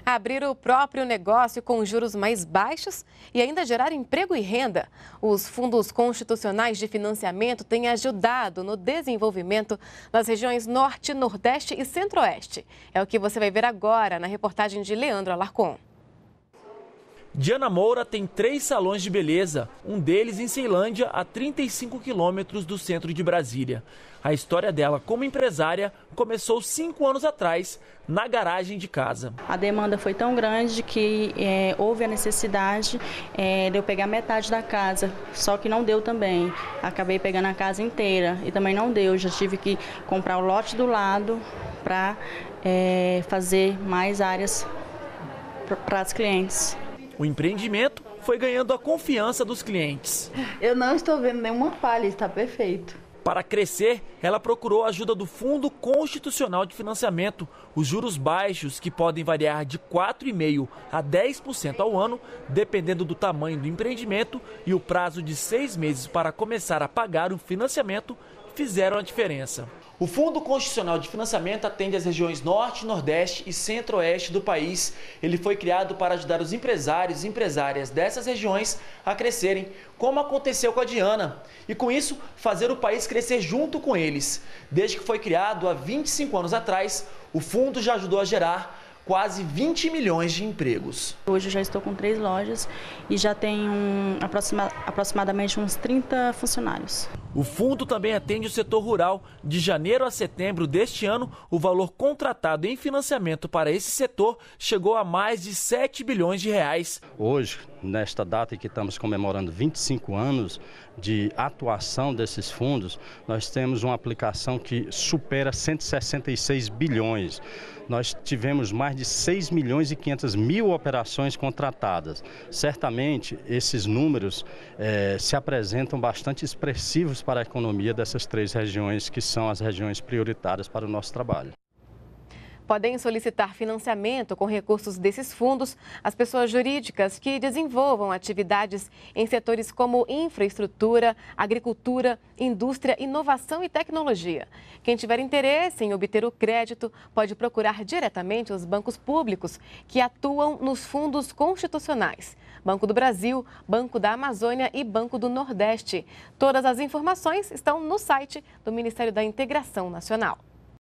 abrir o próprio negócio com juros mais baixos e ainda gerar emprego e renda. Os fundos constitucionais de financiamento têm ajudado no desenvolvimento das regiões Norte, Nordeste e Centro-Oeste. É o que você vai ver agora na reportagem de Leandro Alarcon. Diana Moura tem 3 salões de beleza, um deles em Ceilândia, a 35 quilômetros do centro de Brasília. A história dela como empresária começou 5 anos atrás, na garagem de casa. A demanda foi tão grande que houve a necessidade de eu pegar metade da casa, só que não deu também. Acabei pegando a casa inteira e também não deu, já tive que comprar o lote do lado para fazer mais áreas para os clientes. O empreendimento foi ganhando a confiança dos clientes. Eu não estou vendo nenhuma falha, está perfeito. Para crescer, ela procurou a ajuda do Fundo Constitucional de Financiamento. Os juros baixos, que podem variar de 4,5% a 10% ao ano, dependendo do tamanho do empreendimento, e o prazo de 6 meses para começar a pagar o financiamento, fizeram a diferença. O Fundo Constitucional de Financiamento atende as regiões Norte, Nordeste e Centro-Oeste do país. Ele foi criado para ajudar os empresários e empresárias dessas regiões a crescerem, como aconteceu com a Diana. E com isso, fazer o país crescer junto com eles. Desde que foi criado há 25 anos atrás, o fundo já ajudou a gerar quase 20 milhões de empregos. Hoje eu já estou com 3 lojas e já tenho aproximadamente uns 30 funcionários. O fundo também atende o setor rural. De janeiro a setembro deste ano, o valor contratado em financiamento para esse setor chegou a mais de 7 bilhões de reais. Hoje, nesta data em que estamos comemorando 25 anos de atuação desses fundos, nós temos uma aplicação que supera 166 bilhões. Nós tivemos mais de 6 milhões e 500 mil operações contratadas. Certamente, esses números se apresentam bastante expressivos para a economia dessas 3 regiões, que são as regiões prioritárias para o nosso trabalho. Podem solicitar financiamento com recursos desses fundos as pessoas jurídicas que desenvolvam atividades em setores como infraestrutura, agricultura, indústria, inovação e tecnologia. Quem tiver interesse em obter o crédito pode procurar diretamente os bancos públicos que atuam nos fundos constitucionais. Banco do Brasil, Banco da Amazônia e Banco do Nordeste. Todas as informações estão no site do Ministério da Integração Nacional.